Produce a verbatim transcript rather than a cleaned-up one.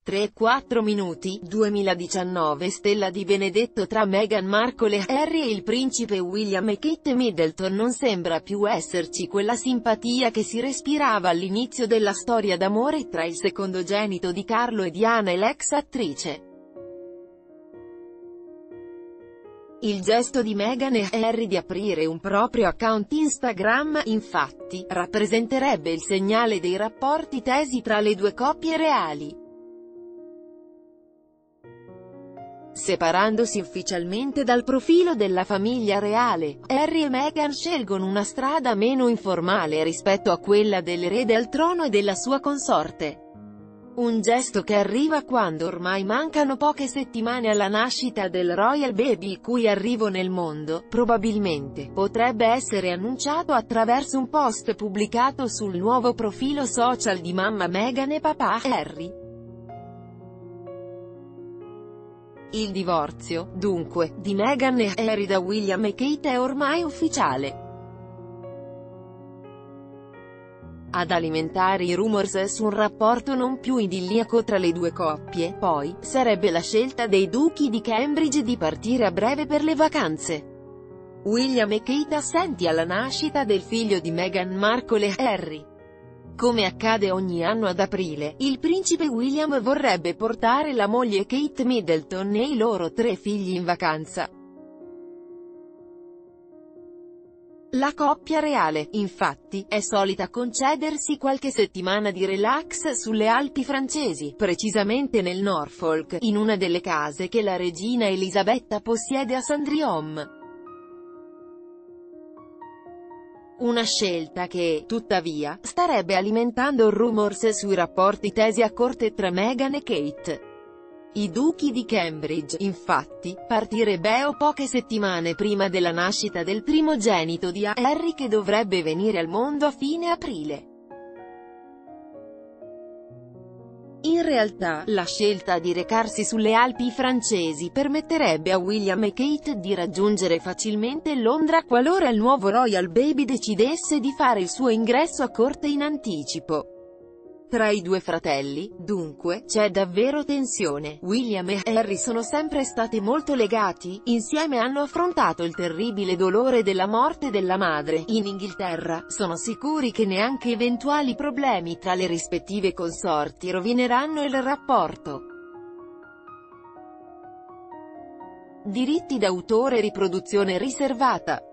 tre e quattro minuti, duemiladiciannove Stella di Benedetto tra Meghan Markle e Harry e il principe William e Kate Middleton. Non sembra più esserci quella simpatia che si respirava all'inizio della storia d'amore tra il secondogenito di Carlo e Diana e l'ex attrice. Il gesto di Meghan e Harry di aprire un proprio account Instagram, infatti, rappresenterebbe il segnale dei rapporti tesi tra le due coppie reali. Separandosi ufficialmente dal profilo della famiglia reale, Harry e Meghan scelgono una strada meno informale rispetto a quella dell'erede al trono e della sua consorte. Un gesto che arriva quando ormai mancano poche settimane alla nascita del Royal Baby, il cui arrivo nel mondo, probabilmente, potrebbe essere annunciato attraverso un post pubblicato sul nuovo profilo social di mamma Meghan e papà Harry. Il divorzio, dunque, di Meghan e Harry da William e Kate è ormai ufficiale. Ad alimentare i rumors su un rapporto non più idilliaco tra le due coppie, poi, sarebbe la scelta dei duchi di Cambridge di partire a breve per le vacanze. William e Kate assenti alla nascita del figlio di Meghan Markle e Harry. Come accade ogni anno ad aprile, il principe William vorrebbe portare la moglie Kate Middleton e i loro tre figli in vacanza. La coppia reale, infatti, è solita concedersi qualche settimana di relax sulle Alpi francesi, precisamente nel Norfolk, in una delle case che la regina Elisabetta possiede a Sandringham. Una scelta che, tuttavia, starebbe alimentando rumors sui rapporti tesi a corte tra Meghan e Kate. I duchi di Cambridge, infatti, partirebbero poche settimane prima della nascita del primogenito di Harry che dovrebbe venire al mondo a fine aprile. In realtà, la scelta di recarsi sulle Alpi francesi permetterebbe a William e Kate di raggiungere facilmente Londra qualora il nuovo Royal Baby decidesse di fare il suo ingresso a corte in anticipo. Tra i due fratelli, dunque, c'è davvero tensione. William e Harry sono sempre stati molto legati, insieme hanno affrontato il terribile dolore della morte della madre. In Inghilterra, sono sicuri che neanche eventuali problemi tra le rispettive consorti rovineranno il rapporto. Diritti d'autore e riproduzione riservata.